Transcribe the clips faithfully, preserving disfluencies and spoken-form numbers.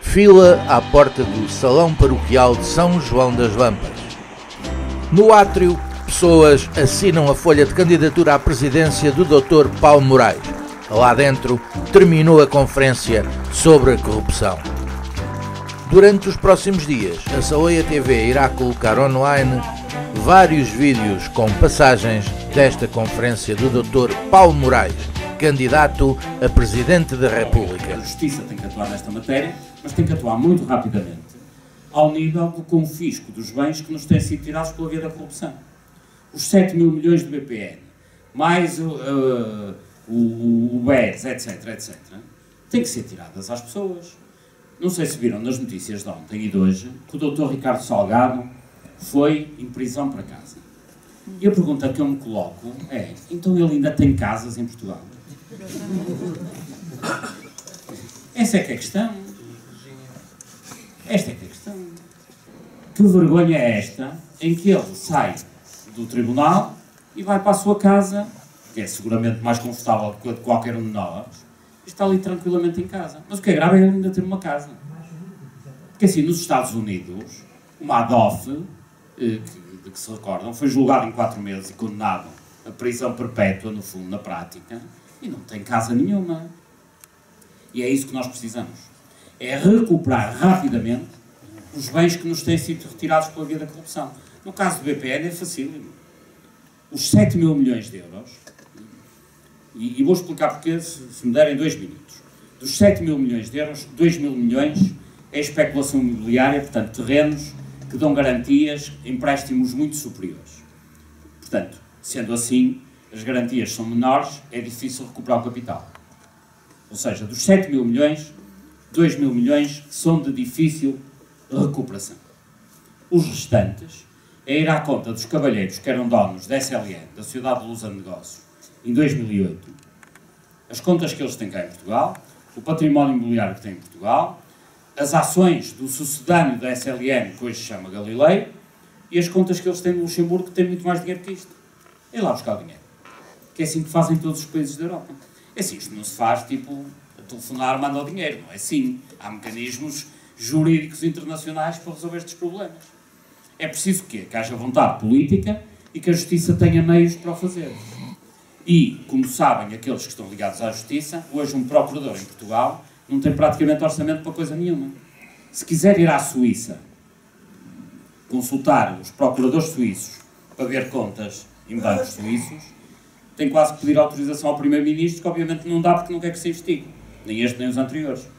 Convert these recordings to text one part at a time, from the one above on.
Fila à porta do Salão Paroquial de São João das Lampas. No átrio, pessoas assinam a folha de candidatura à presidência do doutor Paulo Moraes. Lá dentro, terminou a conferência sobre a corrupção. Durante os próximos dias, a Saleia T V irá colocar online vários vídeos com passagens desta conferência do doutor Paulo Moraes, candidato a Presidente da República. A Justiça tem que atuar nesta matéria, mas tem que atuar muito rapidamente, ao nível do confisco dos bens que nos têm sido tirados pela via da corrupção. Os sete mil milhões de B P N, mais uh, uh, o, o B E S, etc, etcétera, têm que ser tiradas às pessoas. Não sei se viram nas notícias de ontem e de hoje que o doutor Ricardo Salgado foi em prisão para casa. E a pergunta que eu me coloco é, então ele ainda tem casas em Portugal? Essa é que é a questão. Esta é que é a questão. Que vergonha é esta em que ele sai do tribunal e vai para a sua casa, que é seguramente mais confortável do que a de qualquer um de nós, e está ali tranquilamente em casa. Mas o que é grave é ele ainda ter uma casa. Porque assim, nos Estados Unidos, o Madoff, eh, que, de que se recordam, foi julgado em quatro meses e condenado a prisão perpétua, no fundo, na prática, e não tem casa nenhuma. E é isso que nós precisamos. É recuperar rapidamente os bens que nos têm sido retirados pela via da corrupção. No caso do B P N é facílimo. Os sete mil milhões de euros, e, e vou explicar porque, se, se me derem dois minutos, dos sete mil milhões de euros, dois mil milhões é especulação imobiliária, portanto, terrenos que dão garantias, empréstimos muito superiores. Portanto, sendo assim, as garantias são menores, é difícil recuperar o capital. Ou seja, dos sete mil milhões, dois mil milhões são de difícil recuperação. Os restantes é ir à conta dos cavalheiros que eram donos da S L N, da Sociedade de Lusa de Negócios, em dois mil e oito, as contas que eles têm cá em Portugal, o património imobiliário que têm em Portugal, as ações do sucedâneo da S L N, que hoje se chama Galilei, e as contas que eles têm no Luxemburgo, que têm muito mais dinheiro que isto. É lá buscar o dinheiro. Que é assim que fazem todos os países da Europa. É assim, isto não se faz, tipo, a telefonar manda o dinheiro, não é assim. Há mecanismos jurídicos internacionais para resolver estes problemas. É preciso que, que haja vontade política e que a Justiça tenha meios para o fazer. E, como sabem aqueles que estão ligados à Justiça, hoje um procurador em Portugal não tem praticamente orçamento para coisa nenhuma. Se quiser ir à Suíça consultar os procuradores suíços para ver contas em bancos suíços, tem quase que pedir autorização ao Primeiro-Ministro, que obviamente não dá porque não quer que se investigue. Nem este nem os anteriores.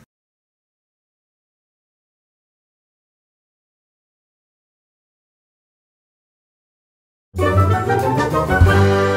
Música